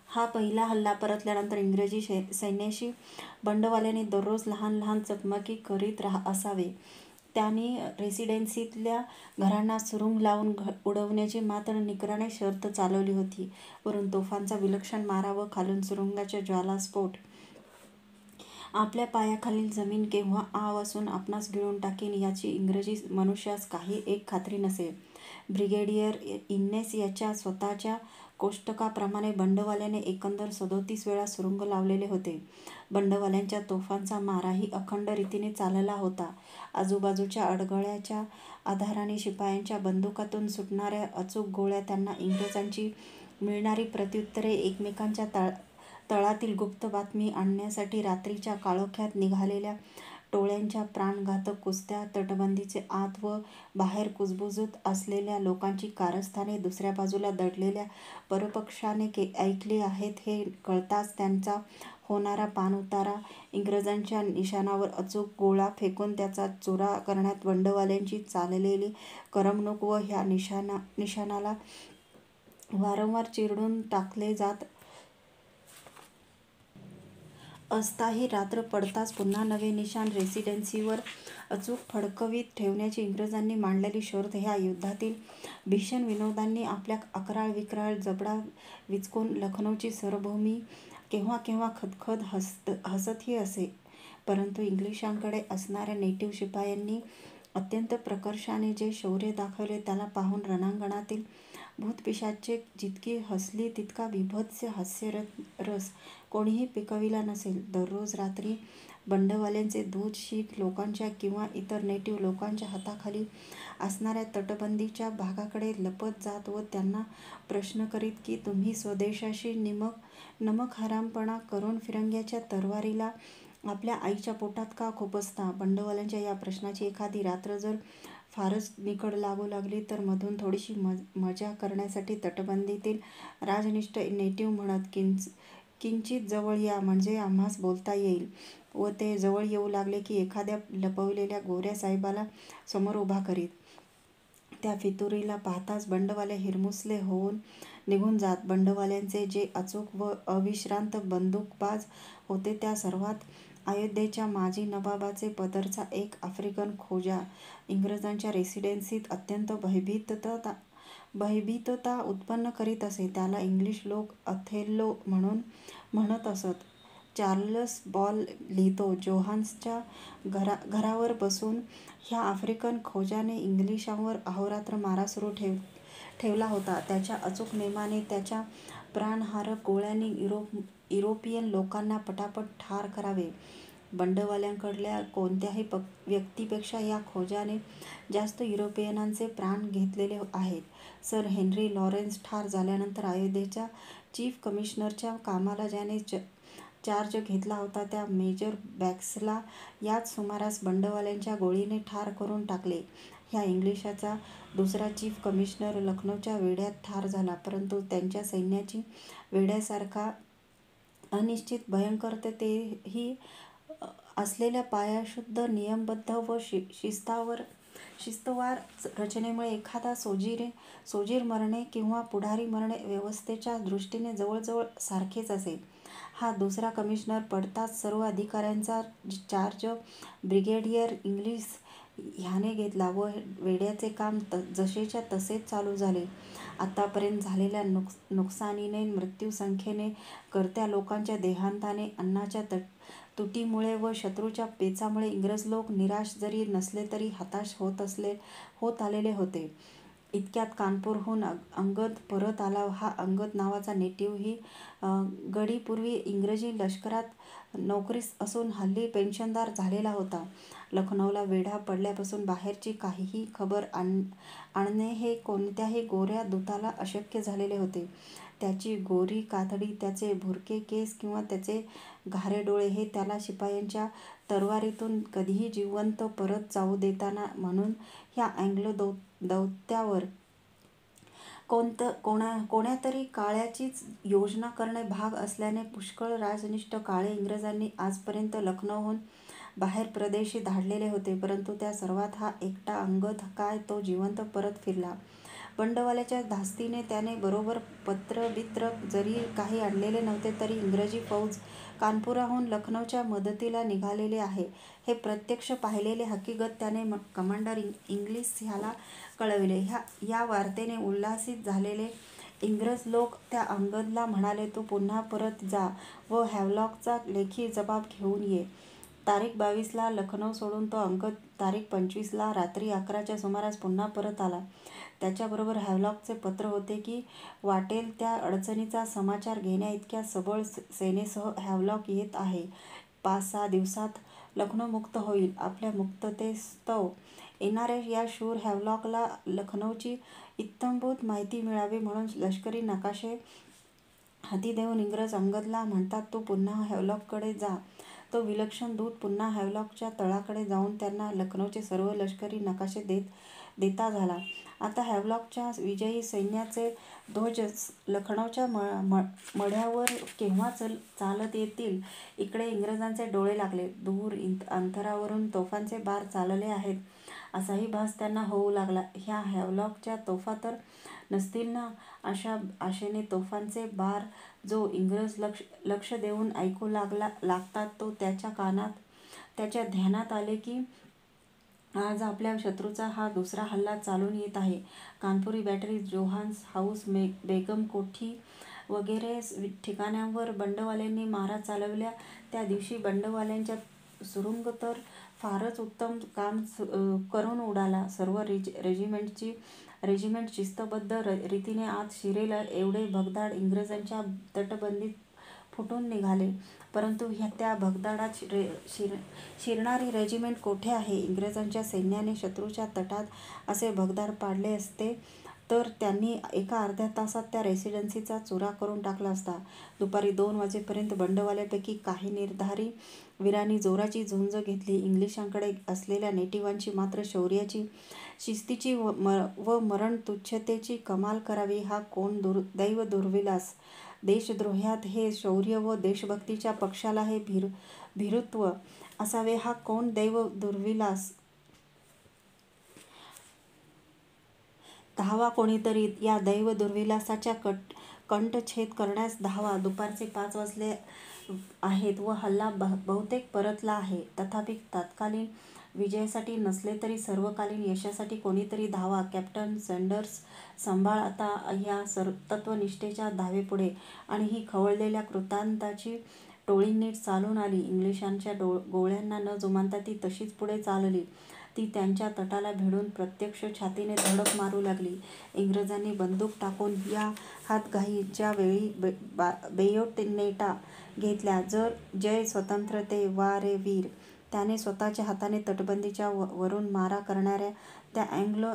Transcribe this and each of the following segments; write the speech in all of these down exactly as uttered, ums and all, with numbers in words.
हा पहिला हल्ला परतल्यानंतर इंग्रजी सैन्याशी बंडवाल्याने दररोज लहान लहान चकमकी करीत राह असावे. त्यांनी रेसिडेन्सीतल्या घरांना सुरुंग लावून उडवण्याची मात्र निकराने शर्त चालवली होती. वरून तोफांचा विलक्षण मारा व खालून सुरुंगाच्या ज्वालास्फोट. आपल्या पायाखालील जमीन केव्हा आ वासून आपणास गिळून टाकीन याची इंग्रजी मनुष्यास काही एक खात्री नसे. ब्रिगेडियर इन्नेस याच्या स्वतःच्या कोष्टकाप्रमाणे बंडवाल्याने एकंदर सदोतीस वेळा सुरुंग लावलेले होते. बंडवाल्यांच्या तोफांचा माराही अखंड रीतीने चालला होता. आजूबाजूच्या अडगळाच्या आधाराने शिपायांच्या बंदुकातून सुटणाऱ्या अचूक गोळ्या, त्यांना इंग्रजांची मिळणारी प्रत्युत्तरे, एकमेकांच्या तळ तळातील गुप्त बातमी आणण्यासाठी रात्रीच्या काळोख्यात निघालेल्या टोळ्यांच्या प्राणघातक कुस्त्या, तटबंदीचे आत व बाहेर कुजबुजत असलेल्या लोकांची कारस्थाने दुसऱ्या बाजूला दडलेल्या परपक्षाने के ऐकली आहेत हे कळताच त्यांचा होणारा पाणउतारा, इंग्रजांच्या निशाणावर अचूक गोळा फेकून त्याचा चुरा करण्यात बंडवाल्यांची चाललेली करमणूक व ह्या निशाणा निशाणाला वारंवार चिरडून टाकले जात असताही रात्र पडताच पुन्हा नवे निशाण रेसिडेन्सीवर अचूक फडकवीत ठेवण्याची इंग्रजांनी मांडलेली शर्त ह्या युद्धातील भीषण विनोदांनी आपल्या अकराळ विक्राळ जबडा विचकून लखनौची सरभूमी केव्हा केव्हा खदखद हसत हसतही असे. परंतु इंग्लिशांकडे असणाऱ्या नेटिव्ह शिपायांनी अत्यंत प्रकर्षाने जे शौर्य दाखवले त्याला पाहून रणांगणातील भूतपिशाचे जितकी हसली तितका बीभत्स हास्यरस कोणीही पिकविला नसेल. दररोज रात्री बंडवाल्यांचे दूत शीख लोकांच्या किंवा इतर नेटिव्ह लोकांच्या हाताखाली असणाऱ्या तटबंदीच्या भागाकडे लपत जात व त्यांना प्रश्न करीत की तुम्ही स्वदेशाशी निमक नमकहरामपणा करून फिरंग्याच्या तरवारीला आपल्या आईच्या पोटात का खुपसता? बंडवाल्यांच्या या प्रश्नाची एखादी रात्र जर फारच निकड लागू लागली तर मधून थोडीशी मजा करण्यासाठी तटबंदीतील राजनिष्ठ नेटिव्ह म्हणत, किंच किंचित जवळ या म्हणजे आम्हास बोलता येईल. व ते जवळ येऊ लागले की एखाद्या लपविलेल्या गोऱ्या साहेबाला समोर उभा करीत. त्या फितुरीला पाहताच बंडवाले हिरमुसले होऊन निघून जात. बंडवाल्यांचे जे अचूक व अविश्रांत बंदूकबाज होते त्या सर्वात अयोध्येच्या माजी नवाबाचे पदरचा एक आफ्रिकन खोजा इंग्रजांच्या रेसिडेन्सीत अत्यंत भयभीतता भयभीतता उत्पन्न करीत असे. त्याला इंग्लिश लोक अथेल्लो म्हणून म्हणत असत. चार्लस बॉल लिहितो, जोहान्सच्या घरा घरावर बसून ह्या आफ्रिकन खोजाने इंग्लिशांवर अहोरात्र मारा सुरू ठेव ठेवला होता. त्याच्या अचूक नेमाने त्याच्या प्राणहारक गोळ्यांनी युरोप युरोपियन लोकांना पटापट ठार करावे. बंडवाल्यांकडल्या कोणत्याही व्यक्तीपेक्षा या खोजाने जास्त युरोपियनांचे प्राण घेतलेले आहेत. सर हेन्री लॉरेन्स ठार झाल्यानंतर अयोध्येच्या चीफ कमिशनरच्या कामाला ज्याने चार्ज घेतला होता त्या मेजर बॅक्सला याच सुमारास बंडवाल्यांच्या गोळीने ठार करून टाकले. ह्या इंग्लिशाचा दुसरा चीफ कमिशनर लखनौच्या वेढ्यात ठार झाला. परंतु त्यांच्या सैन्याची वेढ्यासारखा अनिश्चित भयंकरतेही असलेल्या पायाशुद्ध नियमबद्ध व शि शिस्तावर शिस्तवार रचनेमुळे एखादा सोजीर सोजीर मरणे किंवा पुढारी मरणे व्यवस्थेच्या दृष्टीने जवळजवळ सारखेच असे. हा दुसरा कमिशनर पडताच सर्व अधिकाऱ्यांचा चार्ज ब्रिगेडियर इंग्लिस ह्याने घेतला व वेढ्याचे काम जसेच्या तसेच चालू झाले. आतापर्यंत झालेल्या नुक नुकसानीने, मृत्यूसंख्येने, करत्या लोकांच्या देहांताने, अन्नाच्या तट तुटीमुळे व शत्रूच्या पेचामुळे इंग्रज लोक निराश जरी नसले तरी हताश होत असले होत आलेले होते. इतक्यात कानपूरहून अंगद परत आला. हा अंगद नावाचा नेटिव्हही गडीपूर्वी इंग्रजी लष्करात नोकरीस असून हल्ली पेन्शनदार झालेला होता. लखनौला वेढा पडल्यापासून बाहेरची काहीही खबर आण आणणे हे कोणत्याही गोऱ्या दूताला अशक्य झालेले होते. त्याची गोरी कातडी, त्याचे भुरके केस किंवा त्याचे घारे डोळे हे त्याला शिपायांच्या तरवारीतून कधीही जिवंत परत जाऊ देताना म्हणून ह्या अँग्लो दौ दौत्यावर कोणत कोणा कोण्यातरी काळ्याचीच योजना करणे भाग असल्याने पुष्कळ राजनिष्ठ काळे इंग्रजांनी आजपर्यंत लखनौहून बाहेर प्रदेशी धाडलेले होते. परंतु त्या सर्वात हा एकटा अंगद काय तो जिवंत परत फिरला. बंडवाल्याच्या धास्तीने त्याने बरोबर पत्रबित्र जरी काही आणलेले नव्हते तरी इंग्रजी फौज कानपुराहून लखनौच्या मदतीला निघालेली आहे हे प्रत्यक्ष पाहिलेले हकीगत त्याने कमांडर इंग्लिस ह्याला कळविले. ह्या या वार्तेने उल्हासित झालेले इंग्रज लोक त्या अंगदला म्हणाले, तू पुन्हा परत जा व हॅव्लॉकचा लेखी जबाब घेऊन ये. तारीख बावीसला लखनौ सोडून तो अंगद तारीख पंचवीसला रात्री अकराच्या सुमारास पुन्हा परत आला. त्याच्याबरोबर हॅव्लॉकचे पत्र होते की वाटेल त्या अडचणीचा समाचार घेण्याइतक्या सबळ सेनेसह हॅव्लॉक येत आहे. पाच सहा दिवसात लखनौ मुक्त होईल. आपल्या मुक्ततेस्तव येणाऱ्या या शूर हॅव्लॉकला लखनौची इत्थंभूत माहिती मिळावी म्हणून लष्करी नकाशे हाती देऊन इंग्रज अंगदला म्हणतात, तू पुन्हा हॅव्लॉककडे जा. तो विलक्षण दूत पुन्हा हॅव्लॉकच्या तळाकडे जाऊन त्यांना लखनौचे सर्व लष्करी नकाशे देत देता झाला. आता हॅव्लॉकच्या विजयी सैन्याचे ध्वज लखनौच्या मढ्यावर केव्हा चालत येतील इकडे इंग्रजांचे डोळे लागले. दूर अंतरावरून तोफांचे बार चालले आहेत असाही भास त्यांना होऊ लागला. ह्या हॅव्लॉकच्या तोफा तर नसतील ना. अशा आशेने तोफांचे बार जो इंग्रज लक्ष लक्ष देऊन ऐकू लागला लागतात तो त्याच्या कानात त्याच्या ध्यानात आले की आज आपल्या शत्रूचा हा दुसरा हल्ला चालून येत आहे. Kanpuri battery, Johannes house, Begum Kothi वगैरे ठिकाणांवर बंडवाल्यांनी मारा चालवल्या. त्या दिवशी बंडवाल्यांच्या सुरुंग तर फारच उत्तम काम करून उडाला. सर्व रेजिमेंटची रेजिमेंट शिस्तबद्ध रीतीने आत शिरेल एवढे भगदाड इंग्रजांच्या तटबंदीत फुटून निघाले. परंतु ह्या त्या भगदाडात रे शिर शिरणारी रेजिमेंट कोठे आहे. इंग्रजांच्या सैन्याने शत्रूच्या तटात असे भगदाड पाडले असते तर त्यांनी एका अर्ध्या तासात त्या रेसिडेन्सीचा चुरा करून टाकला असता. दुपारी दोन वाजेपर्यंत बंडवाल्यापैकी काही निर्धारी वीरांनी जोराची झुंज घेतली. इंग्लिशांकडे असलेल्या नेटिवांची मात्र शौर्याची, शिस्तीची व मरणतुच्छतेची कमाल करावी हा कोण दुर दैव दुर्विलास. देशद्रोह्यात हे शौर्य व देशभक्तीच्या पक्षाला हे भीर भीरुत्व असावे हा कोण दैव दुर्विलास. धावा कोणीतरी या दैव दुर्विलासाच्या कट कंठच्छेद करण्यास धावा. दुपारचे पाच वाजले आहेत व हल्ला बहुतेक परतला आहे. तथापि तत्कालीन विजयासाठी नसले तरी सर्वकालीन यशासाठी कोणीतरी धावा. कॅप्टन सँडर्स सांभाळ आता ह्या तत्वनिष्ठेच्या धावेपुढे. आणि ही खवळलेल्या कृतांताची टोळी नीट चालून आली. इंग्लिशांच्या गोळ्यांना न जुमानता ती तशीच पुढे चालली. ती त्यांच्या तटाला भिडून प्रत्यक्ष छातीने धडक मारू लागली. इंग्रजांनी बंदूक टाकून या हातघाईच्या वेळी बेयोनेटा घेतल्या. जर जय स्वतंत्रते, वा रे वीर. त्याने स्वतःच्या हाताने तटबंदीच्या वरून मारा करणाऱ्या त्या अँग्लो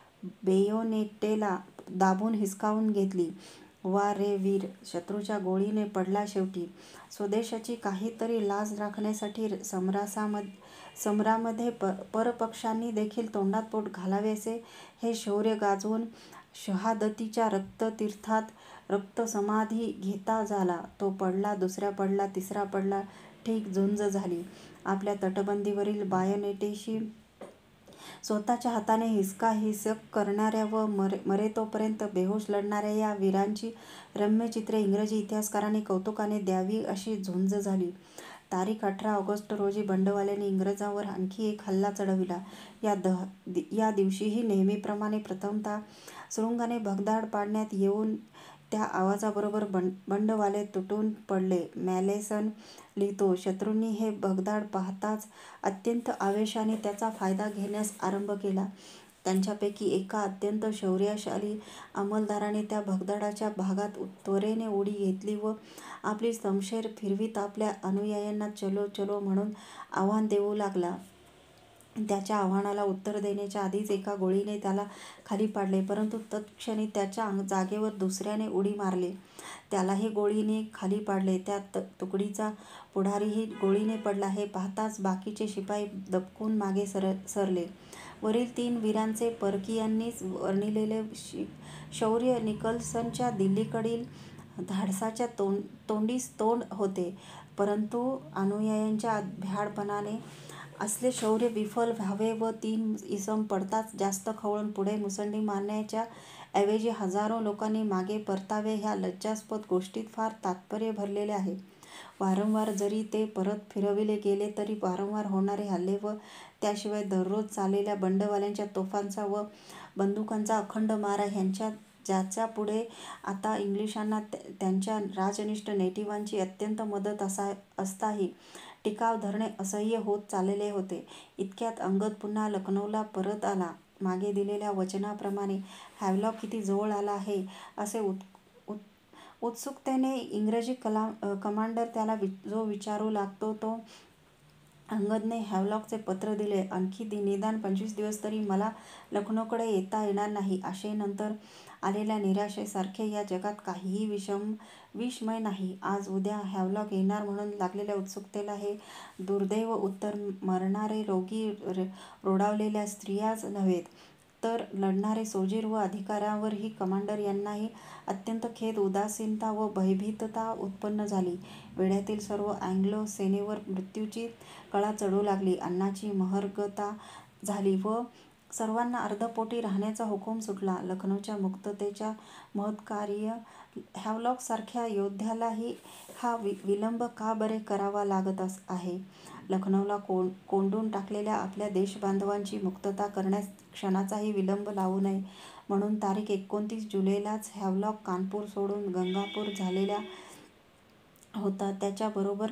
बेयोनेटेला दाबून हिसकावून घेतली. वा रे वीर. शत्रूच्या गोळीने पडला शेवटी. स्वदेशाची काहीतरी लाज राखण्यासाठी समरासामध्ये समरामध्ये परपक्षांनी देखील तोंडात बोट घालावेसे हे शौर्य गाजवून शहादतीच्या रक्ततीर्थात रक्तसमाधी घेता झाला. तो पडला, दुसरा पडला, तिसरा पडला. ठीक झुंज झाली. आपल्या तटबंदीवरील बायोनेटशी स्वतःच्या हाताने हिसकाहिसक करणाऱ्या व मरे मरेतोपर्यंत बेहोश लढणाऱ्या या वीरांची रम्य चित्रे इंग्रजी इतिहासकारांनी कौतुकाने द्यावी अशी झुंज झाली. तारीख अठरा ऑगस्ट रोजी बंडवाल्यांनी इंग्रजांवर आणखी एक हल्ला चढविला. या दह या दिवशीही नेहमीप्रमाणे प्रथमतः सुरुंगाने भगदाड पाडण्यात येऊन त्या आवाजाबरोबर बंड बंडवाले तुटून पडले. मॅलेसन लिहितो, शत्रूंनी हे भगदाड पाहताच अत्यंत आवेशाने त्याचा फायदा घेण्यास आरंभ केला. त्यांच्यापैकी एका अत्यंत शौर्यशाली अंमलदाराने त्या भगदाडाच्या भागात त्वरेने उडी घेतली व आपली शमशेर फिरवीत आपल्या अनुयायांना चलो चलो म्हणून आव्हान देऊ लागला. त्याच्या आव्हानाला उत्तर देण्याच्या आधीच एका गोळीने त्याला खाली पाडले, परंतु तत्क्षणी त्याच्या जागेवर दुसऱ्याने उडी मारली. त्यालाही गोळीने खाली पाडले. त्या तुकडीचा पुढारीही गोळीने पडला. हे पाहताच बाकीचे शिपाई दबकून मागे सर सरले. वरील तीन वीरांचे परकीयांनीच वर्णिलेले शौर्य निकल्सनच्या दिल्लीकडील धाडसाच्या तोंड तोंडीस तोंड होते, परंतु अनुयायांच्या भ्याडपणाने असले शौर्य विफल व्हावे व तीन इसम पडताच जास्त खवळून पुढे मुसंडी मारण्याच्या ऐवजी हजारो लोकांनी मागे परतावे ह्या लज्जास्पद गोष्टीत फार तात्पर्य भरलेले आहे. वारंवार जरी ते परत फिरविले गेले तरी वारंवार होणारे हल्ले व त्याशिवाय दररोज चाललेल्या बंडवाल्यांच्या तोफांचा व बंदुकांचा अखंड मारा ह्यांच्या ज्याच्या पुढे आता इंग्लिशांना त्यांच्या राजनिष्ठ नेटिवांची अत्यंत मदत असा असताही टिकाव धरणे असह्य होत चाललेले होते. इतक्यात अंगद पुन्हा लखनौला परत आला. मागे दिलेल्या वचनाप्रमाणे हॅव्लॉक किती जवळ आला आहे असे उत उत उत्सुकतेने इंग्रजी कला कमांडर त्याला वि जो विचारू लागतो तो अंगदने हॅव्लॉकचे पत्र दिले. आणखी निदान पंचवीस दिवस तरी मला लखनौकडे येता येणार नाही. आशेनंतर आलेल्या निराशेसारखे या जगात काहीही विषम विषमय नाही. आज उद्या हॅव्लॉक येणार म्हणून लागलेल्या उत्सुकतेला हे दुर्दैव उत्तर मरणारे रोगी रोडावलेल्या स्त्रियाच नव्हेत तर लढणारे सोजीर व अधिकाऱ्यांवरही कमांडर यांनाही अत्यंत खेद, उदासीनता व भयभीतता उत्पन्न झाली. वेढ्यातील सर्व अँग्लो सेनेवर मृत्यूची कळा चढू लागली. अन्नाची महर्गता झाली व सर्वांना अर्धपोटी राहण्याचा हुकूम सुटला. लखनौच्या मुक्ततेच्या महत्कार्य हॅव्लॉकसारख्या योद्ध्यालाही हा विलंब का बरे करावा लागत आहे? लखनौला कों कोंडून टाकलेल्या आपल्या देशबांधवांची मुक्तता करण्यास क्षणाचाही विलंब लावू नये म्हणून तारीख एकोणतीस जुलैलाच हॅव्लॉक कानपूर सोडून गंगापूर झालेला होता. त्याच्याबरोबर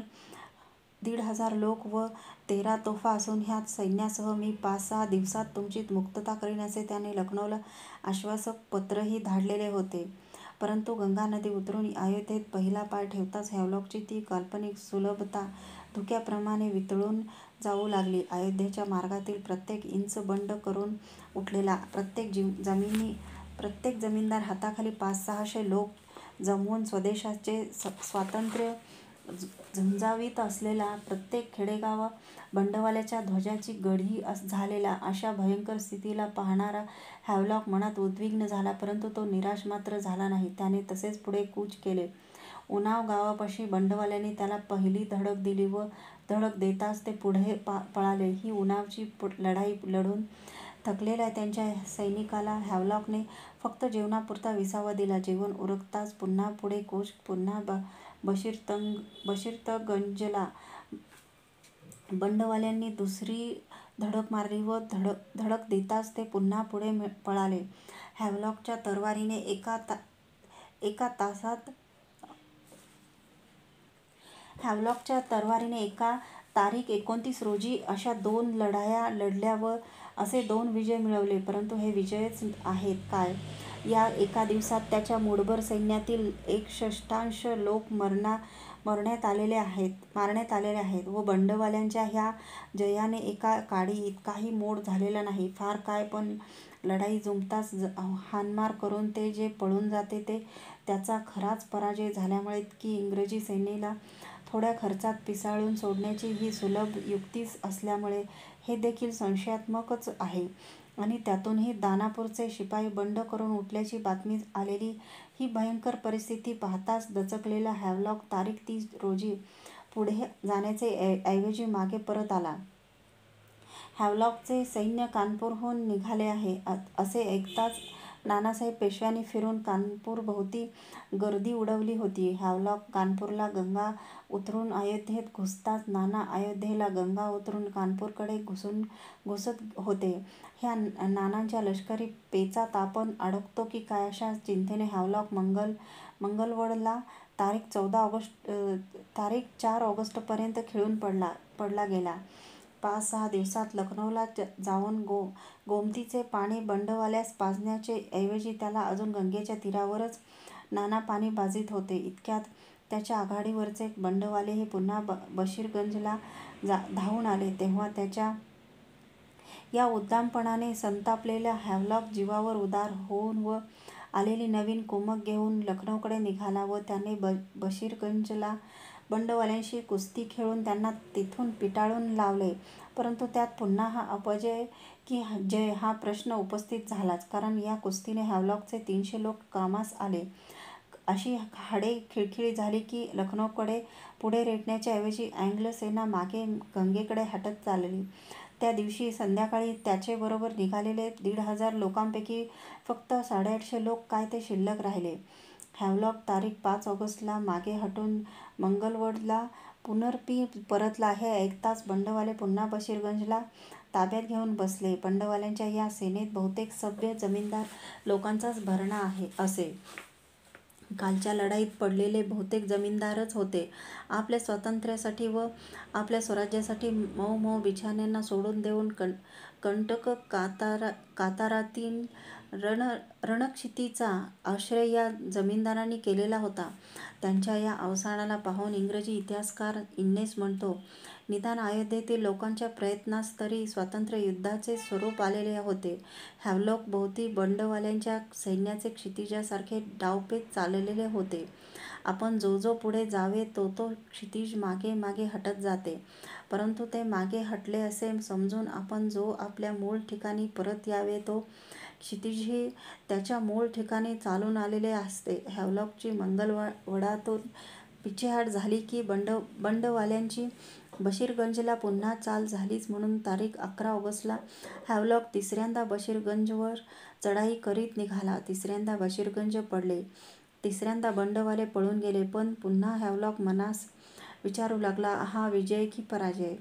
दीड हजार लोक व तेरा तोफा असून ह्या सैन्यासह मी पाच सहा दिवसात तुमची मुक्तता करीन असे त्याने लखनौला आश्वासक पत्रही धाडलेले होते. परंतु गंगा नदी उतरून अयोध्येत पहिला पाय ठेवताच हॅव्लॉकची ती काल्पनिक सुलभता धुक्याप्रमाणे वितळून जाऊ लागली. अयोध्येच्या मार्गातील प्रत्येक इंच बंड करून उठलेला, प्रत्येक जमिनी प्रत्येक जमीनदार हाताखाली पाच सहाशे लोक जमवून स्वदेशाचे स्वातंत्र्य झुंजावीत असलेला, प्रत्येक खेडेगाव बंडवाल्याच्या ध्वजाची गढी झालेला अशा भयंकर स्थितीला पाहणारा हॅव्लॉक मनात उद्विग्न झाला. परंतु तो निराश मात्र झाला नाही. त्याने तसेच पुढे कूच केले. उन्नाव गावापाशी बंडवाल्यांनी त्याला पहिली धडक दिली व धडक देताच ते पुढे पळाले. ही उन्नावची लढाई लढून थकलेल्या त्यांच्या सैनिकाला हॅव्लॉकने फक्त जेवणापुरता विसावा दिला. जेवण उरकताच पुन्हा पुढे कूच. पुन्हा बशीरतंग बशीरतगंजला बंडवाल्यांनी दुसरी धडक मारली व धडक धडक देताच ते पुन्हा पुढे पळाले. हॅव्लॉकच्या तरवारीने एका ता एका तासात हॅव्लॉकच्या तरवारीने एका तारीख एकोणतीस रोजी अशा दोन लढाया लढल्या व असे दोन विजय मिळवले. परंतु हे विजयच आहेत काय? या एका दिवसात त्याच्या मूठभर सैन्यातील एक षष्ठांश लोक मरणा मरण्यात आलेले आहेत मारण्यात आलेले आहेत व बंडवाल्यांच्या ह्या जयाने एका काडी इतकाही मोड झालेला नाही. फार काय, पण लढाई जुंपताच हाणमार करून ते जे पळून जाते ते त्याचा खराच पराजय झाल्यामुळे की इंग्रजी सेनेला थोड्या खर्चात पिसाळून सोडण्याची ही सुलभ युक्ती असल्यामुळे हे देखील संशयात्मकच आहे. आणि त्यातूनही दानापूरचे शिपाई बंड करून उठल्याची बातमी आलेली ही भयंकर परिस्थिती पाहताच दचकलेला हॅव्लॉक तारीख तीस रोजी पुढे जाण्याचे ऐवजी मागे परत आला. हॅव्लॉकचे सैन्य कानपूरहून निघाले आहे असे ऐकताच नानासाहेब पेशव्यांनी फिरून कानपूरभोवती गर्दी उडवली होती. हॅव्लॉक कानपूरला गंगा उतरून अयोध्येत घुसताच नाना अयोध्येला गंगा उतरून कानपूरकडे घुसून घुसत होते. ह्या नानांच्या लष्करी पेचात आपण अडकतो की काय अशा चिंतेने हॅव्लॉक मंगल मंगलवडला तारीख चौदा ऑगस्ट तारीख चार ऑगस्टपर्यंत खिळून पडला पडला गेला. पाच सहा दिवसात लखनौला जाऊन गो गोमतीचे पाणी बंडवाल्यास पाजण्याचे ऐवजी त्याला अजून गंगेच्या तीरावरच नाना पाणी पाजीत होते. इतक्यात त्याच्या आघाडीवरचे बंडवालेही पुन्हा ब बशीरगंजला जा धावून आले. तेव्हा त्याच्या या उद्दामपणाने संतापलेला हॅव्लॉक जीवावर उदार होऊन व आलेली नवीन कुमक घेऊन लखनौकडे निघाला व त्याने ब बशीरगंजला बंडवाल्यांशी कुस्ती खेळून त्यांना तिथून पिटाळून लावले. परंतु त्यात पुन्हा हा अपजय की जय हा प्रश्न उपस्थित झालाच. कारण या कुस्तीने हॅव्लॉकचे तीनशे लोक कामास आले. अशी हाडे खिळखिळी झाली की लखनौकडे पुढे रेटण्याच्या ऐवजी अँग्ल सेना मागे गंगेकडे हटत चालली. त्या दिवशी संध्याकाळी त्याचेबरोबर निघालेले दीड हजार लोकांपैकी फक्त साडेआठशे लोक काय ते शिल्लक राहिले. हॅवलॉक तारीख पाच ऑगस्टला मागे हटून मंगलवडला पुनर्पी परतला हे ऐकताच बंडवाले पुन्हा बशीरगंजला ताब्यात घेऊन बसले. बंडवाल्यांच्या या सेनेत बहुतेक सभ्य जमीनदार लोकांचाच भरणा आहे असे. कालच्या लढाईत पडलेले बहुतेक जमीनदारच होते. आपल्या स्वातंत्र्यासाठी व आपल्या स्वराज्यासाठी मऊ मऊ बिछाण्यांना सोडून देऊन कं कंटक कातारा कातारातील रण रणक्षितीचा आश्रय या जमीनदारांनी केलेला होता. त्यांच्या या अवसानाला पाहून इंग्रजी इतिहासकार इन्नेस म्हणतो, निदान अयोध्येतील लोकांच्या प्रयत्नास तरी स्वातंत्र्य युद्धाचे स्वरूप आलेले होते. हॅवलॉक भोवती बंडवाल्यांच्या सैन्याचे क्षितिजासारखे डावपेच चाललेले होते. आपण जो जो पुढे जावे तो तो क्षितिज मागे मागे हटत जाते, परंतु ते मागे हटले असे समजून आपण जो आपल्या मूळ ठिकाणी परत यावे तो क्षितिजही त्याच्या मूळ ठिकाणी चालून आलेले असते. हॅवलॉकची मंगलवडातून पिछेहाट झाली की बंड बंडवाल्यांची बशीरगंजला पुन्हा चाल झालीच. म्हणून तारीख अकरा ऑगस्टला हॅवलॉक तिसऱ्यांदा बशीरगंजवर चढाई करीत निघाला. तिसऱ्यांदा बशीरगंज पडले, तिसऱ्यांदा बंडवाले पळून गेले. पण पुन्हा हॅवलॉक मनास विचारू लागला, हा विजय की पराजय?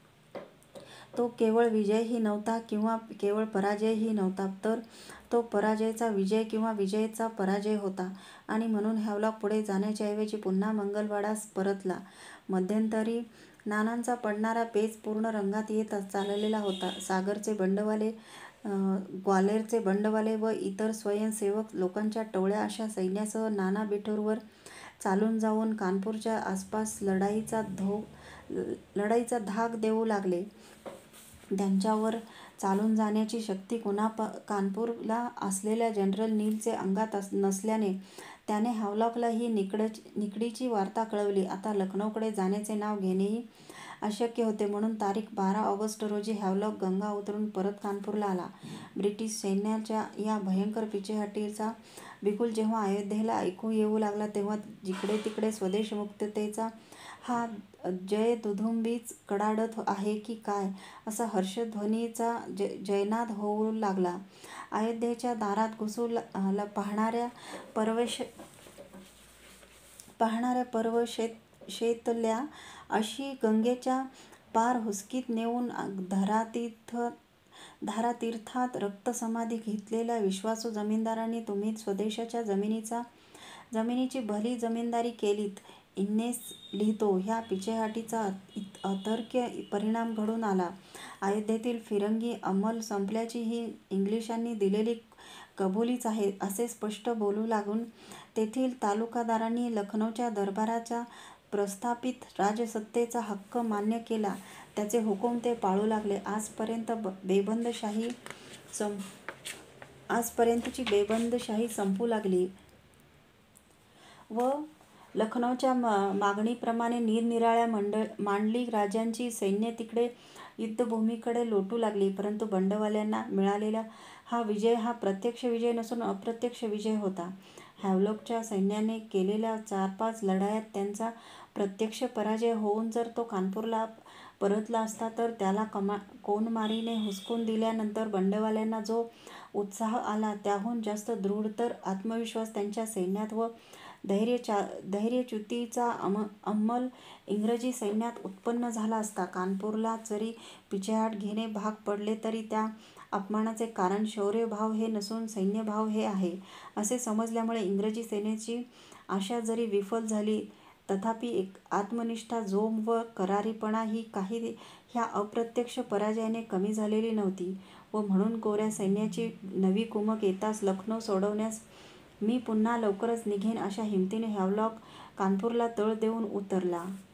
तो केवळ विजयही नव्हता किंवा केवळ पराजयही नव्हता, तर तो पराजयाचा विजय किंवा विजयाचा पराजय होता. आणि म्हणून हॅवलॉक पुढे जाण्याच्या ऐवजी पुन्हा मंगलवाडास परतला. मध्यंतरी नानांचा पडणारा पेच पूर्ण रंगात येत चाललेला होता. सागरचे बंडवाले, ग्वाल्हेरचे बंडवाले व इतर स्वयंसेवक लोकांच्या टोळ्या अशा सैन्यासह नाना बिठूरवर चालून जाऊन कानपूरच्या आसपास लढाईचा धो लढाईचा धाक देऊ लागले. त्यांच्यावर चालून जाण्याची शक्ती कुणा कानपूरला असलेल्या जनरल नीलचे अंगात नसल्याने त्याने हॅवलॉकला ही निकड निकडीची वार्ता कळवली. आता लखनौकडे जाण्याचे नाव घेणेही अशक्य होते. म्हणून तारीख बारा ऑगस्ट रोजी हॅवलॉक गंगा उतरून परत कानपूरला आला. ब्रिटिश सैन्याच्या या भयंकर पिछेहाटीचा बिगुल जेव्हा अयोध्येला ऐकू येऊ लागला तेव्हा जिकडे तिकडे स्वदेशमुक्ततेचा हा जयदुधुंबीच कडाडत आहे की काय असा हर्षध्वनीचा जयनाद होऊ लागला. अयोध्येच्या दारात घुसू पाहणाऱ्या परवेश पाहणाऱ्या परवशेतल्या अशी गंगेच्या पार हुसकीत नेऊन धरातीर्थ धारातीर्थात रक्तसमाधी घेतलेल्या विश्वासू जमीनदारांनी तुम्ही स्वदेशाच्या जमिनीचा जमिनीची भली जमीनदारी केलीत. इन्नेस लिहितो, ह्या पिछेहाटीचा अतर्क्य परिणाम घडून आला. अयोध्येतील फिरंगी अंमल संपल्याची ही इंग्लिशांनी दिलेली कबुलीच आहे असे स्पष्ट बोलू लागून तेथील तालुकादारांनी लखनौच्या दरबाराच्या प्रस्थापित राजसत्तेचा हक्क मान्य केला. त्याचे हुकूम ते पाळू लागले. आजपर्यंत बेबंदशाही सं आजपर्यंतची बेबंदशाही संपू लागली व लखनौच्या मागणीप्रमाणे निरनिराळ्या मंडळ मांडलिक राजांची सैन्य तिकडे युद्धभूमीकडे लोटू लागली. परंतु बंडवाल्यांना मिळालेला हा विजय हा प्रत्यक्ष विजय नसून अप्रत्यक्ष विजय होता. हॅवलॉकच्या सैन्याने केलेल्या चार पाच लढायात त्यांचा प्रत्यक्ष पराजय होऊन जर तो कानपूरला परतला असता तर त्याला कमा कोणमारीने हुसकून दिल्यानंतर बंडवाल्यांना जो उत्साह आला त्याहून जास्त दृढतर आत्मविश्वास त्यांच्या सैन्यात व धैर्यचा धैर्यच्युतीचा अम अंमल इंग्रजी सैन्यात उत्पन्न झाला असता. कानपूरला जरी पिछेहाट घेणे भाग पडले तरी त्या अपमानाचे कारण शौर्यभाव हे नसून सैन्यभाव हे आहे असे समजल्यामुळे इंग्रजी सेनेची आशा जरी विफल झाली तथापि एक आत्मनिष्ठा, जोम व करारीपणा ही काही ह्या अप्रत्यक्ष पराजयाने कमी झालेली नव्हती. व म्हणून गोऱ्या सैन्याची नवी कुमक येताच लखनौ सोडवण्यास मी पुन्हा लवकरच निघेन अशा हिमतीने हॅवलॉक कानपूरला तळ देऊन उतरला.